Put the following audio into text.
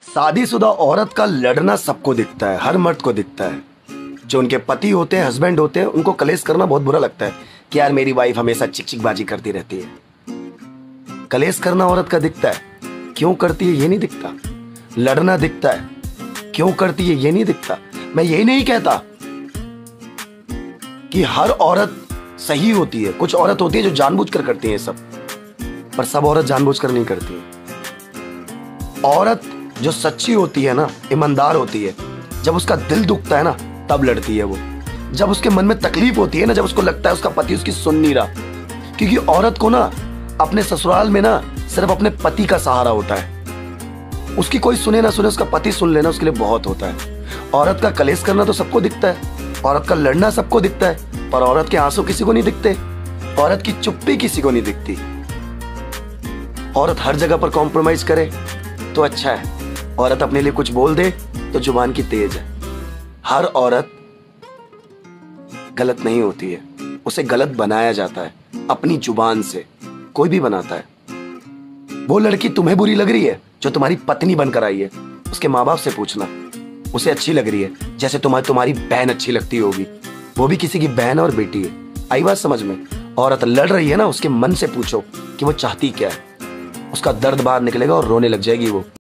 शादीशुदा औरत का लड़ना सबको दिखता है, हर मर्द को दिखता है। जो उनके पति होते हैं, हस्बैंड होते हैं, उनको कलेश करना बहुत बुरा लगता है कि यार मेरी वाइफ हमेशा चिकचिकबाजी करती रहती है। कलेश करना औरत का दिखता है, क्यों करती है ये नहीं दिखता। लड़ना दिखता है, क्यों करती है ये नहीं दिखता। मैं यही नहीं कहता कि हर औरत सही होती है, कुछ औरत होती है जो जानबूझकर करती है सब, पर सब औरत जानबूझकर नहीं करती है। औरत जो सच्ची होती है ना, ईमानदार होती है, जब उसका दिल दुखता है ना तब लड़ती है वो। जब उसके मन में तकलीफ होती है ना, जब उसको लगता है उसका पति उसकी सुन नहीं रहा, क्योंकि औरत को ना अपने ससुराल में ना सिर्फ अपने पति का सहारा होता है। उसकी कोई सुने ना सुने, उसका पति सुन लेना उसके लिए बहुत होता है। औरत का कलेश करना तो सबको दिखता है, औरत का लड़ना सबको दिखता है, पर औरत के आंसू किसी को नहीं दिखते, औरत की चुप्पी किसी को नहीं दिखती। औरत हर जगह पर कॉम्प्रोमाइज करे तो अच्छा है, औरत अपने लिए कुछ बोल दे तो जुबान की तेज है। हर औरत गलत नहीं होती है, उसे गलत बनाया जाता है अपनी जुबान से। कोई भी बनाता है। वो लड़की तुम्हें बुरी लग रही है जो तुम्हारी पत्नी बनकर आई है, उसके माँ बाप से पूछना उसे अच्छी लग रही है जैसे तुम्हारी बहन अच्छी लगती होगी। वो भी किसी की बहन और बेटी है। आई बात समझ में। औरत लड़ रही है ना, उसके मन से पूछो कि वो चाहती क्या है। उसका दर्द बाहर निकलेगा और रोने लग जाएगी वो।